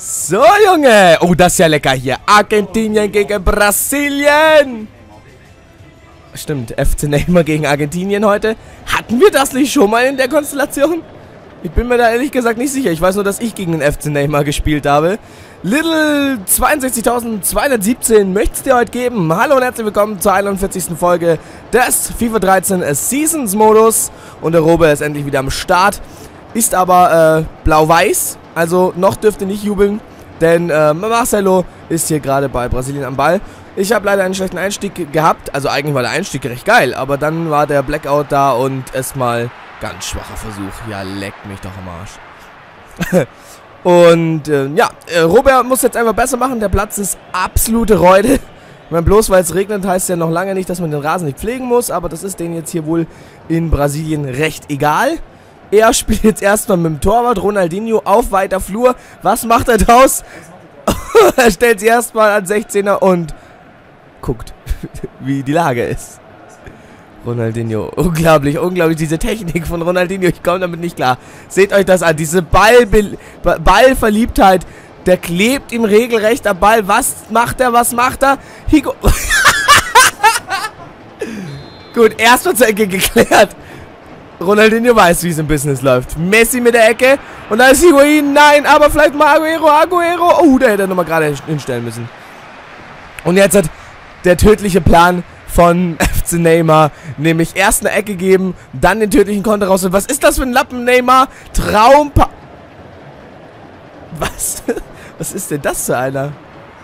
So, Junge. Oh, das ist ja lecker hier. Argentinien gegen Brasilien. Stimmt, FC Neymar gegen Argentinien heute. Hatten wir das nicht schon mal in der Konstellation? Ich bin mir da ehrlich gesagt nicht sicher. Ich weiß nur, dass ich gegen den FC Neymar gespielt habe. Little 62.217 möchte es dir heute geben. Hallo und herzlich willkommen zur 41. Folge des FIFA 13 Seasons Modus. Und der Robert ist endlich wieder am Start. Ist aber blau-weiß. Also noch dürfte nicht jubeln. Denn Marcelo ist hier gerade bei Brasilien am Ball. Ich habe leider einen schlechten Einstieg gehabt. Also eigentlich war der Einstieg recht geil. Aber dann war der Blackout da und erstmal ganz schwacher Versuch. Ja, leckt mich doch am Arsch. Und ja, Robert muss jetzt einfach besser machen. Der Platz ist absolute Räude. Ich meine, bloß weil es regnet, heißt ja noch lange nicht, dass man den Rasen nicht pflegen muss. Aber das ist denen jetzt hier wohl in Brasilien recht egal. Er spielt jetzt erstmal mit dem Torwart Ronaldinho auf weiter Flur. Was macht er draus? Er stellt sich erstmal an 16er und guckt, wie die Lage ist. Ronaldinho, unglaublich, unglaublich, diese Technik von Ronaldinho, ich komme damit nicht klar. Seht euch das an, diese Ballverliebtheit, der klebt ihm regelrecht am Ball. Was macht er, Higo. Gut, erstmal zur Ecke geklärt. Ronaldinho weiß, wie es im Business läuft. Messi mit der Ecke und da ist Higuain, nein, aber vielleicht mal Aguero. Oh, da hätte er nochmal gerade hinstellen müssen. Und jetzt hat der tödliche Plan von FC Neymar, nämlich erst eine Ecke geben, dann den tödlichen Konter raus. Und was ist das für ein Lappen, Neymar? Was? Was ist denn das für einer?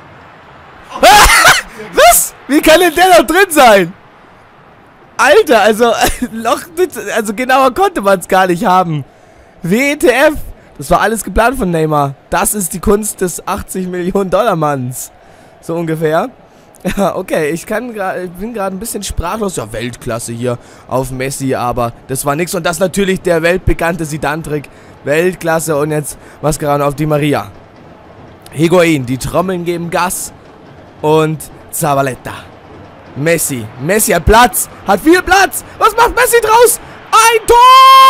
Was? Wie kann denn der noch drin sein? Alter, also genauer konnte man es gar nicht haben. WTF? Das war alles geplant von Neymar. Das ist die Kunst des 80 Millionen Dollar Manns. So ungefähr. Ja, okay, ich bin gerade ein bisschen sprachlos. Ja, Weltklasse hier auf Messi, aber das war nix. Und das natürlich der weltbekannte Zidane-Trick. Weltklasse und jetzt Mascherano auf Di Maria. Higuain, die Trommeln geben Gas. Und Zabaleta. Messi hat Platz, hat viel Platz. Was macht Messi draus? Ein Tor!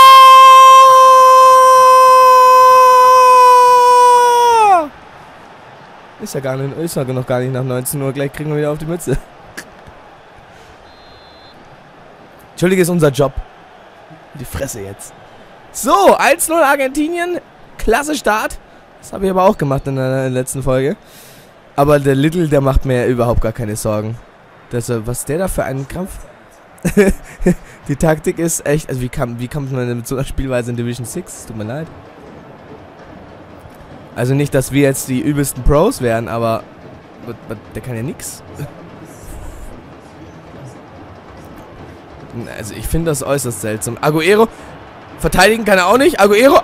Ist ja noch gar nicht nach 19 Uhr. Gleich kriegen wir wieder auf die Mütze. Entschuldige, ist unser Job. Die Fresse jetzt. So, 1-0 Argentinien. Klasse Start. Das habe ich aber auch gemacht in der letzten Folge. Aber der Little, der macht mir überhaupt gar keine Sorgen. Was der da für einen Kampf? Die Taktik ist echt. Also wie kommt man denn mit so einer Spielweise in Division 6? Tut mir leid. Also nicht, dass wir jetzt die übelsten Pros wären, aber der kann ja nix. Also ich finde das äußerst seltsam. Aguero, verteidigen kann er auch nicht. Aguero.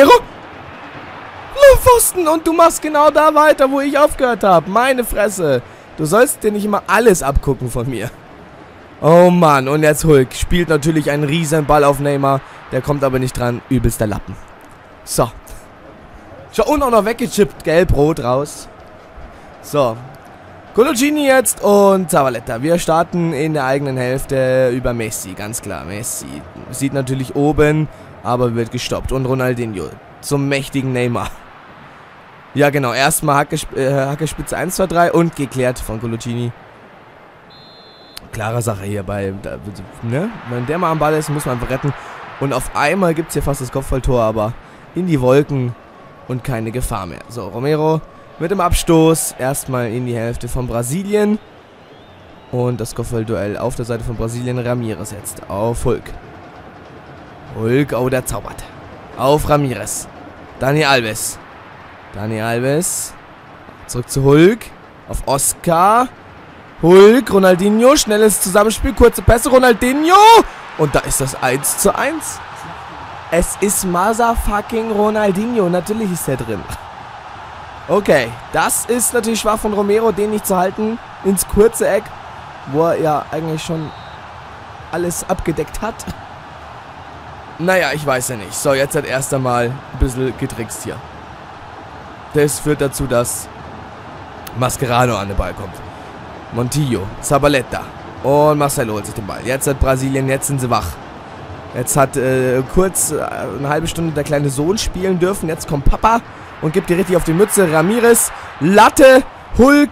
Pfosten und du machst genau da weiter, wo ich aufgehört habe. Meine Fresse. Du sollst dir nicht immer alles abgucken von mir. Oh Mann, und jetzt Hulk. Spielt natürlich einen riesen Ball auf Neymar. Der kommt aber nicht dran. Übelster Lappen. So. Und auch noch weggechippt. Gelb-Rot raus. So. Coloccini jetzt und Zabaleta. Wir starten in der eigenen Hälfte über Messi. Ganz klar, Messi. Sieht natürlich oben, aber wird gestoppt. Und Ronaldinho zum mächtigen Neymar. Ja, genau. Erstmal Hackespitze 1, 2, 3 und geklärt von Coloccini. Klare Sache hier ne? Wenn der mal am Ball ist, muss man einfach retten. Und auf einmal gibt es hier fast das Kopfballtor, aber in die Wolken und keine Gefahr mehr. So, Romero mit dem Abstoß. Erstmal in die Hälfte von Brasilien. Und das Kopfballduell auf der Seite von Brasilien. Ramirez jetzt auf Hulk. Oh, der zaubert. Auf Ramirez. Dani Alves. Zurück zu Hulk. Auf Oscar. Hulk, Ronaldinho. Schnelles Zusammenspiel. Kurze Pässe. Ronaldinho. Und da ist das 1:1. Es ist motherfucking Ronaldinho. Natürlich ist er drin. Okay. Das ist natürlich schwach von Romero, den nicht zu halten. Ins kurze Eck. Wo er ja eigentlich schon alles abgedeckt hat. Naja, ich weiß ja nicht. So, jetzt hat erst einmal ein bisschen getrickst hier. Das führt dazu, dass Mascherano an den Ball kommt. Montillo, Zabaleta und Marcelo holt sich den Ball. Jetzt hat Brasilien, jetzt sind sie wach. Jetzt hat kurz eine halbe Stunde der kleine Sohn spielen dürfen. Jetzt kommt Papa und gibt die richtig auf die Mütze. Ramirez, Latte, Hulk.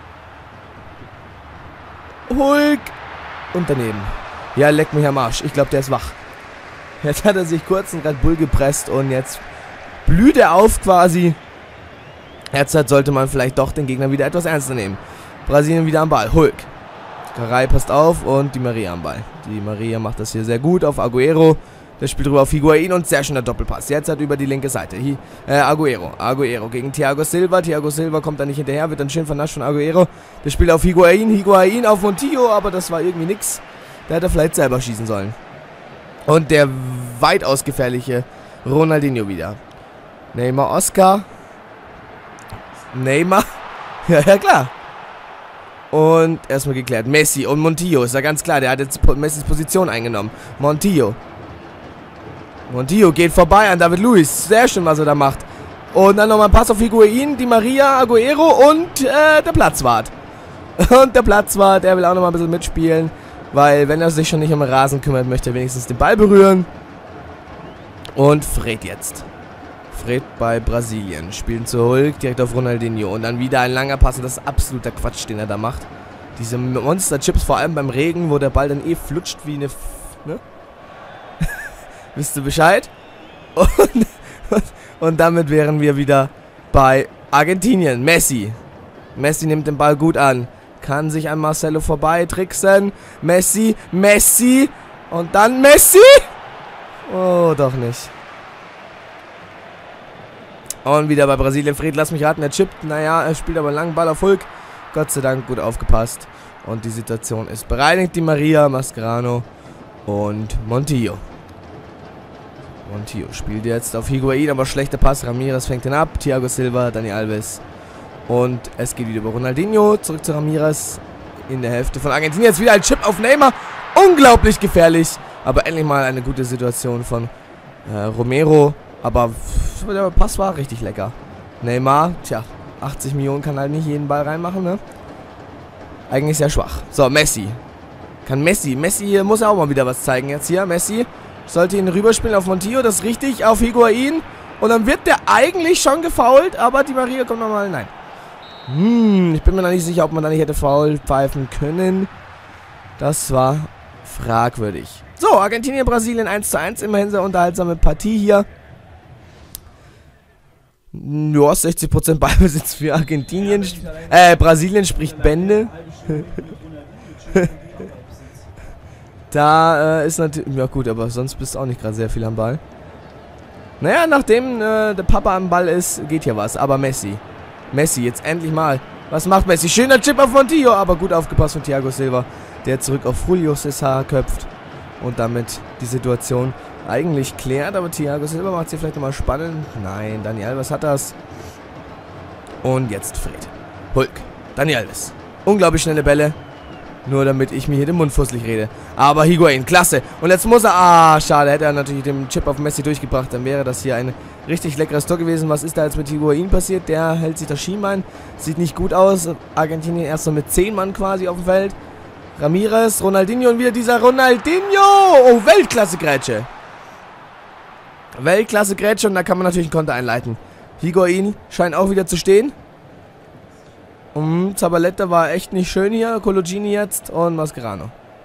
Und daneben. Ja, leck mich am Arsch. Ich glaube, der ist wach. Jetzt hat er sich kurz einen Red Bull gepresst und jetzt blüht er auf quasi. Jetzt sollte man vielleicht doch den Gegner wieder etwas ernster nehmen. Brasilien wieder am Ball. Hulk. Garay passt auf und Di Maria am Ball. Di Maria macht das hier sehr gut auf Agüero. Der spielt rüber auf Higuaín und sehr schöner Doppelpass. Jetzt hat über die linke Seite. Agüero gegen Thiago Silva. Thiago Silva kommt da nicht hinterher, wird dann schön vernascht von Agüero. Der spielt auf Higuaín. Higuaín auf Montijo, aber das war irgendwie nix. Der hätte vielleicht selber schießen sollen. Und der weitaus gefährliche Ronaldinho wieder. Neymar, Oscar. Neymar. Ja, klar. Und erstmal geklärt. Messi und Montijo, ist ja ganz klar. Der hat jetzt Messis Position eingenommen. Montijo geht vorbei an David Luiz. Sehr schön, was er da macht. Und dann nochmal ein Pass auf Higuaín, Di Maria, Agüero und der Platzwart. Und der Platzwart, der will auch nochmal ein bisschen mitspielen. Weil, wenn er sich schon nicht um den Rasen kümmert, möchte er wenigstens den Ball berühren. Und Fred jetzt. Fred bei Brasilien. Spielen zu Hulk, direkt auf Ronaldinho. Und dann wieder ein langer Pass. Und das ist absoluter Quatsch, den er da macht. Diese Monster-Chips, vor allem beim Regen, wo der Ball dann flutscht wie eine... Ne? Wisst ihr Bescheid? Und damit wären wir wieder bei Argentinien. Messi nimmt den Ball gut an. Kann sich an Marcelo vorbei tricksen. Messi. Und dann Messi. Oh, doch nicht. Und wieder bei Brasilien. Fred, lass mich raten, er chippt. Naja, er spielt aber einen langen Ball auf Hulk. Gott sei Dank gut aufgepasst. Und die Situation ist bereinigt. Di Maria, Mascherano und Montijo. Montijo spielt jetzt auf Higuaín, aber schlechter Pass. Ramirez fängt ihn ab. Thiago Silva, Dani Alves. Und es geht wieder über Ronaldinho. Zurück zu Ramirez in der Hälfte von Argentinien. Jetzt wieder ein Chip auf Neymar. Unglaublich gefährlich. Aber endlich mal eine gute Situation von Romero. Aber der Pass war richtig lecker. Neymar, tja, 80 Millionen kann halt nicht jeden Ball reinmachen, ne? Eigentlich sehr schwach. So, Messi. Messi muss auch mal wieder was zeigen jetzt hier. Messi sollte ihn rüberspielen auf Montijo, das ist richtig, auf Higuaín. Und dann wird der eigentlich schon gefoult, aber Di Maria kommt nochmal, nein. Ich bin mir noch nicht sicher, ob man da nicht hätte faul pfeifen können. Das war fragwürdig. So, Argentinien, Brasilien 1:1, immerhin sehr unterhaltsame Partie hier. Ja, 60% Ballbesitz für Argentinien. Brasilien spricht Bände. Da ist natürlich... Ja gut, aber sonst bist du auch nicht gerade sehr viel am Ball. Naja, nachdem der Papa am Ball ist, geht hier was. Aber Messi, jetzt endlich mal. Was macht Messi? Schöner Chip auf Montijo, aber gut aufgepasst von Thiago Silva, der zurück auf Julio César köpft. Und damit die Situation eigentlich klärt. Aber Thiago Silva macht sie vielleicht nochmal spannend. Nein, Dani Alves hat das. Und jetzt Fred. Hulk. Dani Alves. Unglaublich schnelle Bälle. Nur damit ich mir hier den Mund fusselig rede. Aber Higuaín, klasse. Und jetzt muss er... Ah, schade. Hätte er natürlich den Chip auf Messi durchgebracht. Dann wäre das hier ein richtig leckeres Tor gewesen. Was ist da jetzt mit Higuaín passiert? Der hält sich das Schienbein. Sieht nicht gut aus. Argentinien erst so mit 10 Mann quasi auf dem Feld. Ramirez, Ronaldinho und wieder dieser Ronaldinho. Oh, Weltklasse-Grätsche. Weltklasse-Grätsche und da kann man natürlich einen Konter einleiten. Higuaín scheint auch wieder zu stehen. Zabaleta war echt nicht schön hier. Coloccini jetzt und Mascherano.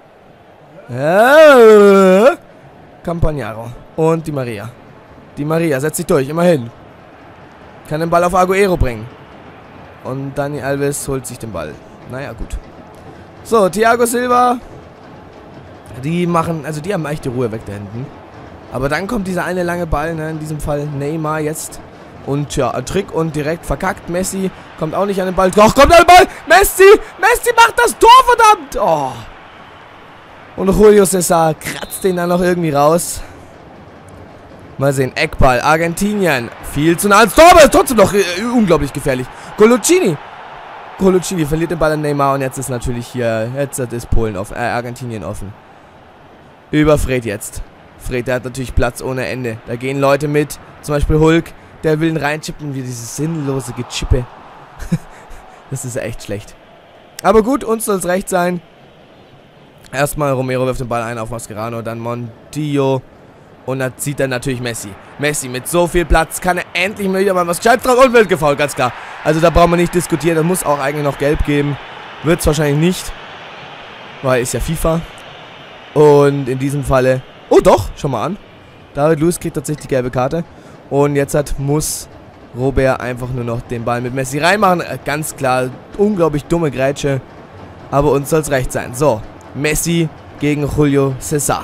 Ja. Campagnaro und Di Maria. Di Maria setzt sich durch, immerhin. Kann den Ball auf Agüero bringen. Und Dani Alves holt sich den Ball. Naja, gut. So, Thiago Silva. Die machen, also die haben echt die Ruhe weg da hinten. Aber dann kommt dieser eine lange Ball, ne, in diesem Fall Neymar jetzt. Und ja, Trick und direkt verkackt. Messi kommt auch nicht an den Ball. Doch, kommt an den Ball. Messi macht das Tor, verdammt. Oh. Und Julio César kratzt den dann noch irgendwie raus. Mal sehen, Eckball, Argentinien. Viel zu nah ans Tor, aber ist trotzdem noch unglaublich gefährlich. Coloccini verliert den Ball an Neymar und jetzt ist natürlich hier, jetzt ist Argentinien offen. Über Fred jetzt. Fred, der hat natürlich Platz ohne Ende. Da gehen Leute mit, zum Beispiel Hulk. Der will ihn reinchippen, wie dieses sinnlose Gechippe. Das ist echt schlecht. Aber gut, uns soll es recht sein. Erstmal Romero wirft den Ball ein auf Mascherano, dann Montijo. Und da sieht er natürlich Messi. Messi mit so viel Platz kann er endlich mal wieder mal was Gescheites drauf und wird gefoult, ganz klar. Also da brauchen wir nicht diskutieren. Da muss auch eigentlich noch Gelb geben. Wird es wahrscheinlich nicht. Weil ist ja FIFA. Und in diesem Falle... Oh doch, schau mal an. David Luiz kriegt tatsächlich die gelbe Karte. Und jetzt muss Robert einfach nur noch den Ball mit Messi reinmachen. Ganz klar, unglaublich dumme Grätsche. Aber uns soll es recht sein. So, Messi gegen Julio César.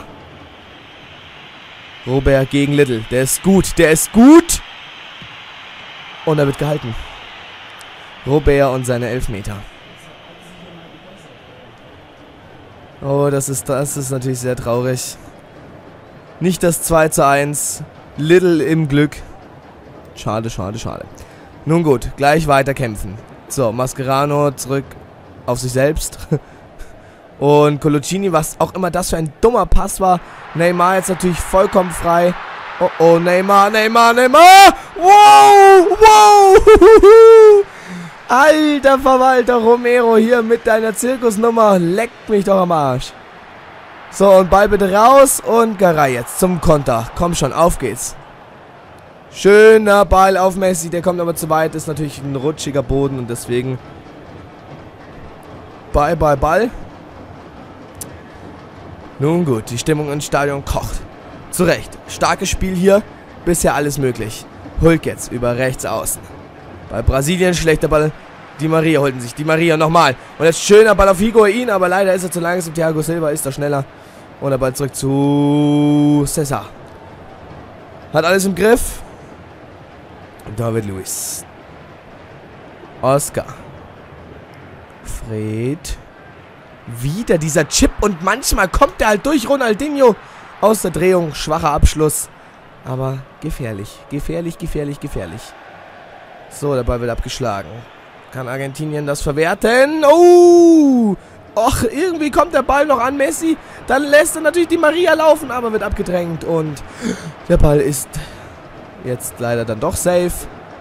Robert gegen Little. Der ist gut, der ist gut. Und er wird gehalten. Robert und seine Elfmeter. Oh, das ist natürlich sehr traurig. Nicht das 2:1. Little im Glück. Schade, schade, schade. Nun gut, gleich weiter kämpfen. So, Mascherano zurück auf sich selbst. Und Coloccini, was auch immer das für ein dummer Pass war. Neymar jetzt natürlich vollkommen frei. Oh, oh, Neymar, Neymar, Neymar! Wow, wow! Alter Verwalter Romero hier mit deiner Zirkusnummer. Leckt mich doch am Arsch. So, und Ball bitte raus. Und Garay jetzt zum Konter. Komm schon, auf geht's. Schöner Ball auf Messi. Der kommt aber zu weit. Ist natürlich ein rutschiger Boden. Und deswegen... Ball, Ball, Ball. Nun gut, die Stimmung im Stadion kocht. Zu Recht. Starkes Spiel hier. Bisher alles möglich. Hulk jetzt über rechts außen. Bei Brasilien schlechter Ball. Di Maria holten sich. Di Maria nochmal. Und jetzt schöner Ball auf Higuaín. Aber leider ist er zu langsam. Thiago Silva ist da schneller. Und der Ball zurück zu César. Hat alles im Griff. David Luiz. Oscar. Fred. Wieder dieser Chip und manchmal kommt er halt durch Ronaldinho aus der Drehung. Schwacher Abschluss. Aber gefährlich. Gefährlich, gefährlich, gefährlich. So, der Ball wird abgeschlagen. Kann Argentinien das verwerten? Oh! Och, irgendwie kommt der Ball noch an Messi. Dann lässt er natürlich Di Maria laufen, aber wird abgedrängt. Und der Ball ist jetzt leider dann doch safe.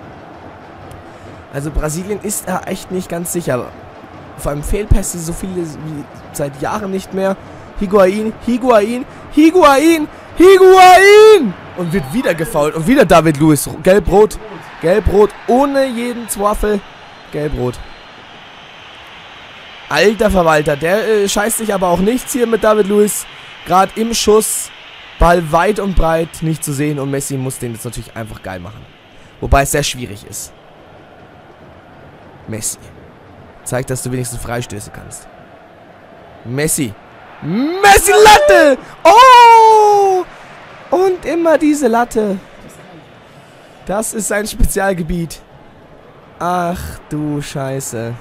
Also Brasilien ist da echt nicht ganz sicher. Vor allem Fehlpässe so viele wie seit Jahren nicht mehr. Higuaín, Higuaín, Higuaín, Higuaín! Und wird wieder gefoult. Und wieder David Luiz. Gelb-Rot. Gelb-Rot ohne jeden Zwaffel. Gelb-Rot. Alter Verwalter. Der scheißt sich aber auch nichts hier mit David Luiz. Gerade im Schuss. Ball weit und breit nicht zu sehen. Und Messi muss den jetzt natürlich einfach geil machen. Wobei es sehr schwierig ist. Messi. Zeig, dass du wenigstens Freistöße kannst. Messi. Messi Latte! Oh! Und immer diese Latte. Das ist sein Spezialgebiet. Ach du Scheiße.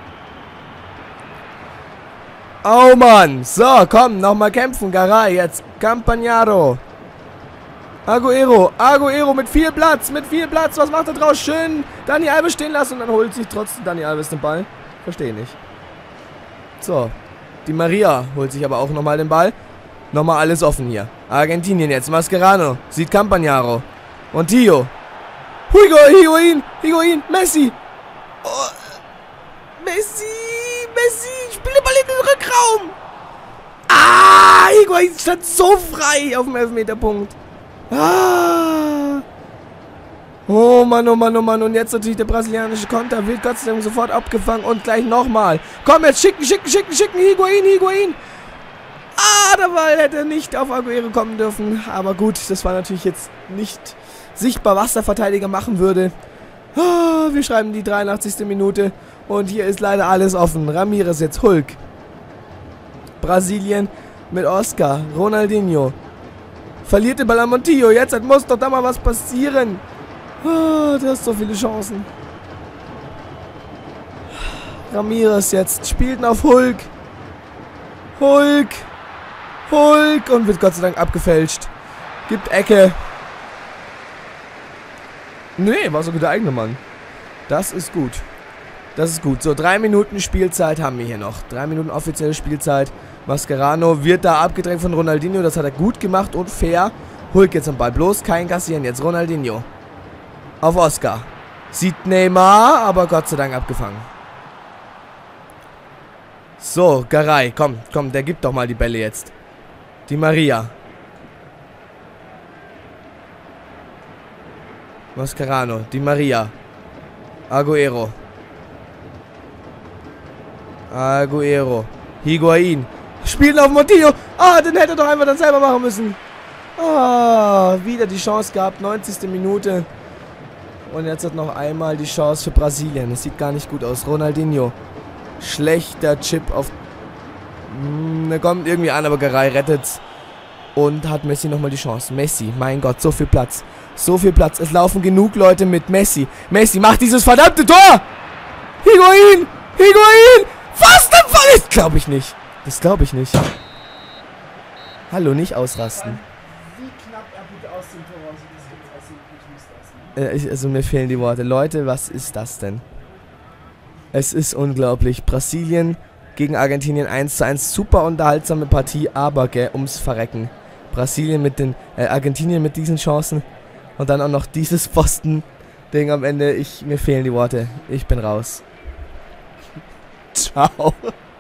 Oh Mann. So, komm, nochmal kämpfen. Garay, jetzt Campagnaro. Agüero. Agüero mit viel Platz. Mit viel Platz. Was macht er draus? Schön Dani Alves stehen lassen und dann holt sich trotzdem Dani Alves den Ball. Verstehe nicht. So. Di Maria holt sich aber auch nochmal den Ball. Nochmal alles offen hier. Argentinien jetzt. Mascherano. Sieht Campagnaro. Und Tio. Higuaín. Higuaín. Messi. Oh. Messi. Messi. Spiele Ball in den Rückraum. Ah. Higuaín stand so frei auf dem Elfmeterpunkt. Ah. Oh Mann, oh Mann, oh Mann. Und jetzt natürlich der brasilianische Konter. Wird Gott sei Dank sofort abgefangen. Und gleich nochmal. Komm, jetzt schicken. Higuaín. Ah, der Ball hätte nicht auf Agüero kommen dürfen. Aber gut, das war natürlich jetzt nicht sichtbar, was der Verteidiger machen würde. Ah, wir schreiben die 83. Minute. Und hier ist leider alles offen. Ramirez jetzt, Hulk. Brasilien mit Oscar. Ronaldinho. Verliert den Ball an Montillo. Jetzt muss doch da mal was passieren. Oh, der hat so viele Chancen. Ramirez jetzt spielt ihn auf Hulk. Hulk. Und wird Gott sei Dank abgefälscht. Gibt Ecke. Nee, war sogar der eigene Mann. Das ist gut. Das ist gut. So, 3 Minuten Spielzeit haben wir hier noch. 3 Minuten offizielle Spielzeit. Mascherano wird da abgedrängt von Ronaldinho. Das hat er gut gemacht und fair. Hulk jetzt am Ball. Bloß kein Kassieren. Jetzt Ronaldinho. Auf Oscar. Sieht Neymar, aber Gott sei Dank abgefangen. So, Garay. Komm, der gibt doch mal die Bälle jetzt. Di Maria. Mascherano, Di Maria. Agüero. Higuain. Spielen auf Montijo. Ah, den hätte er doch einfach dann selber machen müssen. Ah, wieder die Chance gehabt. 90. Minute. Und jetzt hat noch einmal die Chance für Brasilien. Das sieht gar nicht gut aus. Ronaldinho. Schlechter Chip auf... Der kommt irgendwie an, aber Garay rettet's. Und hat Messi nochmal die Chance. Messi, mein Gott, so viel Platz. So viel Platz. Es laufen genug Leute mit Messi. Messi macht dieses verdammte Tor! Higuain! Higuain! Was denn Fall ist? Glaube ich nicht. Das glaube ich nicht. Hallo, nicht ausrasten. Wie knapp er bitte aus dem Tor raus ist. Also mir fehlen die Worte. Leute, was ist das denn? Es ist unglaublich. Brasilien gegen Argentinien 1:1. Super unterhaltsame Partie, aber ums Verrecken. Brasilien mit den, Argentinien mit diesen Chancen. Und dann auch noch dieses Pfosten-Ding am Ende. Mir fehlen die Worte. Ich bin raus. Ciao.